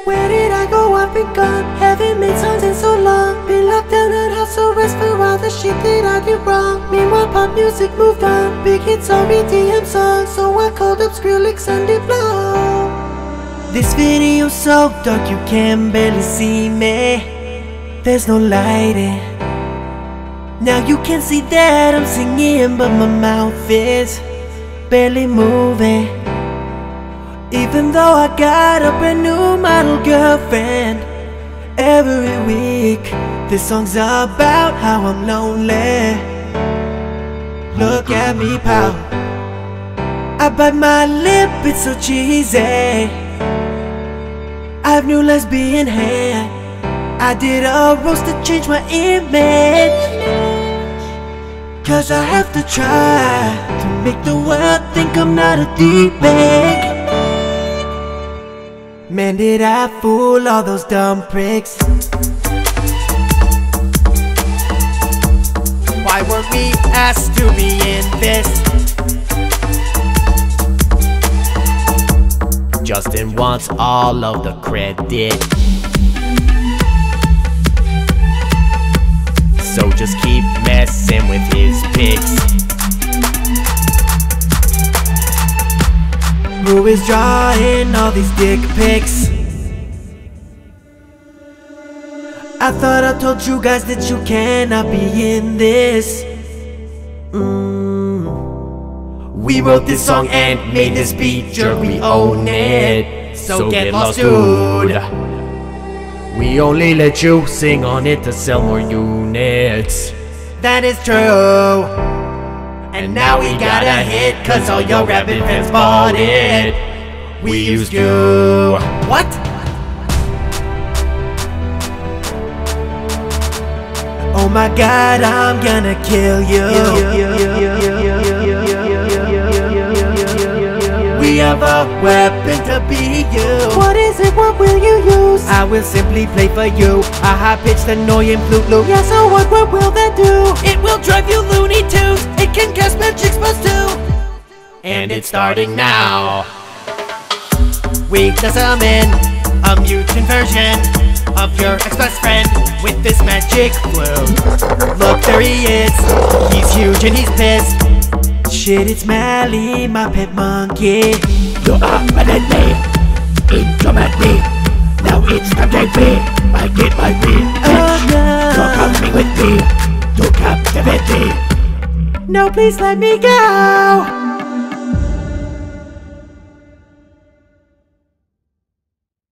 Where did I go? I've been gone. Haven't made songs in so long. Been locked down at house arrest for all the shit that I did wrong. Meanwhile pop music moved on. Big hits are EDM songs, so I called up Skrillex and diplo. This video's so dark you can barely see me. There's no lighting. Now you can see that I'm singing, but my mouth is barely moving. Even though I got a brand new model girlfriend. Every week this song's about how I'm lonely. Look at me pout. I bite my lip, it's so cheesy. I've new lesbian hair. I did a roast to change my image, 'cause I have to try to make the world think I'm not a D-bag. Man, did I fool all those dumb pricks? Why weren't we asked to be in this? Justin wants all of the credit, so just keep messing with his pics. Who is drawing all these dick pics? I thought I told you guys that you cannot be in this. We wrote this song and made this beat, sure we own it. So get lost, dude. We only let you sing on it to sell more units. That is true. And now we got a hit, 'cause all your rapping fans bought it. We used you. What? Oh my god, I'm gonna kill you. We have a weapon to beat you. What is it? What will you use? I will simply play for you a high-pitched annoying flute loop. Yeah, so what will that do? It will drive you Looney Tunes. It can cast magic spells too. And it's starting now. We just summon a mutant version of your ex-best friend with this magic flute. Look, there he is. He's huge and he's pissed. Shit, it's Mally, my pet monkey. You are mad at me, implement me. Now it's time to be. I get my revenge. You're coming with me to captivity. No, please let me go.